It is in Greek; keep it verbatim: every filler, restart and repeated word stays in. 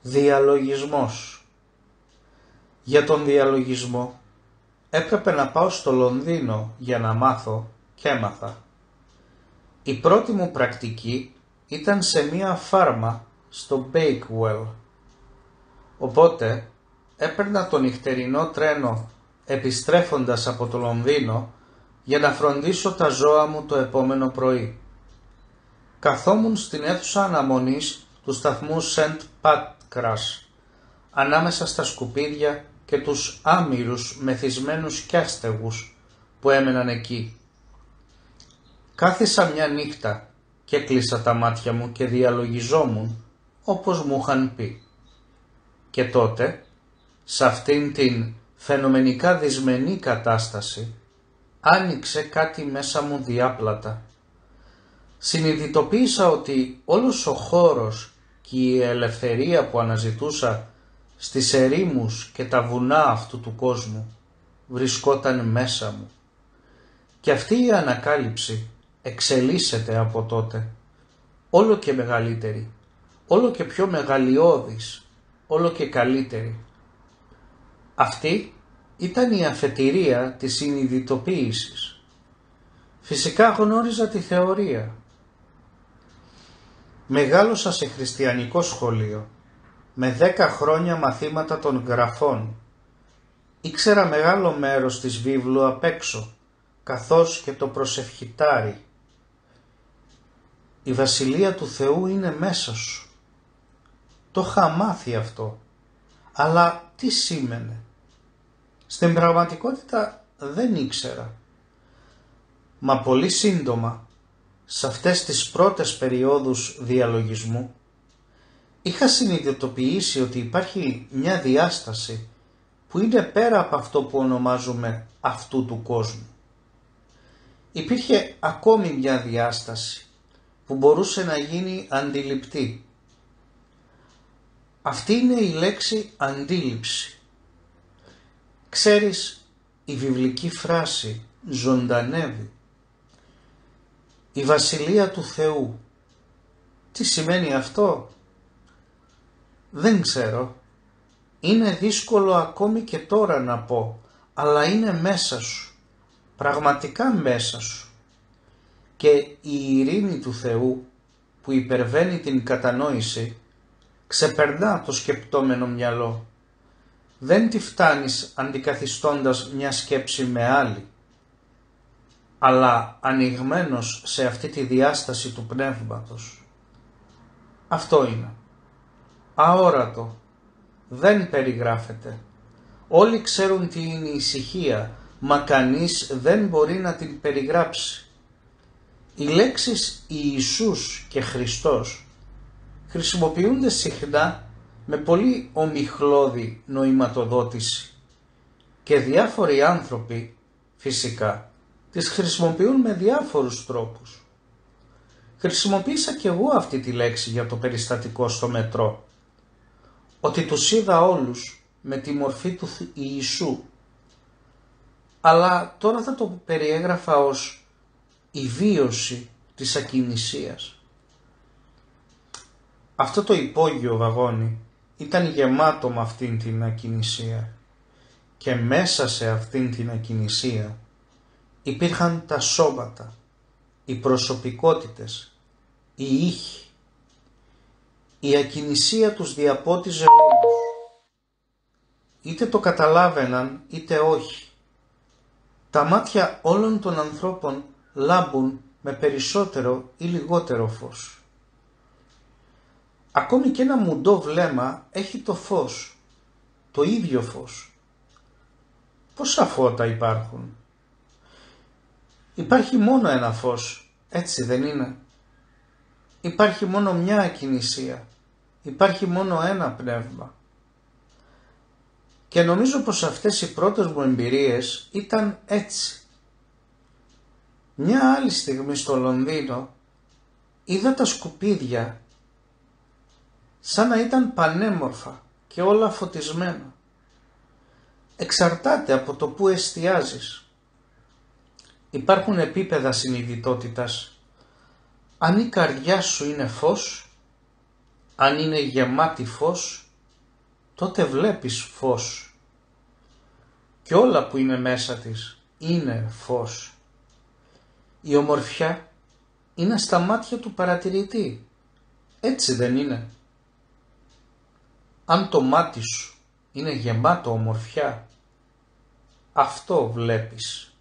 Διαλογισμός. Για τον διαλογισμό έπρεπε να πάω στο Λονδίνο για να μάθω και έμαθα. Η πρώτη μου πρακτική ήταν σε μία φάρμα στο Bakewell. Οπότε έπαιρνα το νυχτερινό τρένο επιστρέφοντας από το Λονδίνο για να φροντίσω τα ζώα μου το επόμενο πρωί. Καθόμουν στην αίθουσα αναμονής του σταθμού Σεντ Πάτκρας, ανάμεσα στα σκουπίδια και τους άμυρους μεθυσμένους κι άστεγους που έμεναν εκεί. Κάθισα μια νύχτα και κλείσα τα μάτια μου και διαλογιζόμουν όπως μου είχαν πει. Και τότε, σε αυτήν την φαινομενικά δυσμενή κατάσταση, άνοιξε κάτι μέσα μου διάπλατα. Συνειδητοποίησα ότι όλος ο χώρος και η ελευθερία που αναζητούσα στις ερήμους και τα βουνά αυτού του κόσμου βρισκόταν μέσα μου. Και αυτή η ανακάλυψη εξελίσσεται από τότε, όλο και μεγαλύτερη, όλο και πιο μεγαλειώδης, όλο και καλύτερη. Αυτή ήταν η αφετηρία της συνειδητοποίησης. Φυσικά γνώριζα τη θεωρία. Μεγάλωσα σε χριστιανικό σχολείο, με δέκα χρόνια μαθήματα των γραφών. Ήξερα μεγάλο μέρος της βίβλου απ' έξω, καθώς και το προσευχητάρι. Η Βασιλεία του Θεού είναι μέσα σου. Το είχα μάθει αυτό, αλλά τι σήμαινε? Στην πραγματικότητα δεν ήξερα. Μα πολύ σύντομα, σε αυτές τις πρώτες περιόδους διαλογισμού, είχα συνειδητοποιήσει ότι υπάρχει μια διάσταση που είναι πέρα από αυτό που ονομάζουμε αυτού του κόσμου. Υπήρχε ακόμη μια διάσταση που μπορούσε να γίνει αντιληπτή. Αυτή είναι η λέξη αντίληψη. Ξέρεις, η βιβλική φράση ζωντανεύει. Η Βασιλεία του Θεού. Τι σημαίνει αυτό? Δεν ξέρω. Είναι δύσκολο ακόμη και τώρα να πω, αλλά είναι μέσα σου. Πραγματικά μέσα σου. Και η ειρήνη του Θεού που υπερβαίνει την κατανόηση ξεπερνά το σκεπτόμενο μυαλό. Δεν τη φτάνεις αντικαθιστώντας μια σκέψη με άλλη, αλλά ανοιγμένος σε αυτή τη διάσταση του πνεύματος. Αυτό είναι. Αόρατο. Δεν περιγράφεται. Όλοι ξέρουν τι είναι η ησυχία, μα κανείς δεν μπορεί να την περιγράψει. Οι λέξεις Ιησούς και Χριστός χρησιμοποιούνται συχνά με πολύ ομιχλώδη νοηματοδότηση και διάφοροι άνθρωποι φυσικά τις χρησιμοποιούν με διάφορους τρόπους. Χρησιμοποίησα κι εγώ αυτή τη λέξη για το περιστατικό στο μετρό, ότι τους είδα όλους με τη μορφή του Ιησού, αλλά τώρα θα το περιέγραφα ως η βίωση της ακινησίας. Αυτό το υπόγειο βαγόνι ήταν γεμάτο με αυτήν την ακινησία και μέσα σε αυτήν την ακινησία υπήρχαν τα σώματα, οι προσωπικότητες, οι ήχοι. Η ακινησία τους διαπότιζε όλους. Είτε το καταλάβαιναν είτε όχι. Τα μάτια όλων των ανθρώπων λάμπουν με περισσότερο ή λιγότερο φως. Ακόμη και ένα μουντό βλέμμα έχει το φως, το ίδιο φως. Πόσα φώτα υπάρχουν? Υπάρχει μόνο ένα φως, έτσι δεν είναι? Υπάρχει μόνο μια ακινησία, υπάρχει μόνο ένα πνεύμα. Και νομίζω πως αυτές οι πρώτες μου εμπειρίες ήταν έτσι. Μια άλλη στιγμή στο Λονδίνο είδα τα σκουπίδια σαν να ήταν πανέμορφα και όλα φωτισμένα. Εξαρτάται από το που εστιάζεις. Υπάρχουν επίπεδα συνειδητότητας. Αν η καρδιά σου είναι φως, αν είναι γεμάτη φως, τότε βλέπεις φως. Και όλα που είναι μέσα της είναι φως. Η ομορφιά είναι στα μάτια του παρατηρητή. Έτσι δεν είναι? Αν το μάτι σου είναι γεμάτο ομορφιά, αυτό βλέπεις.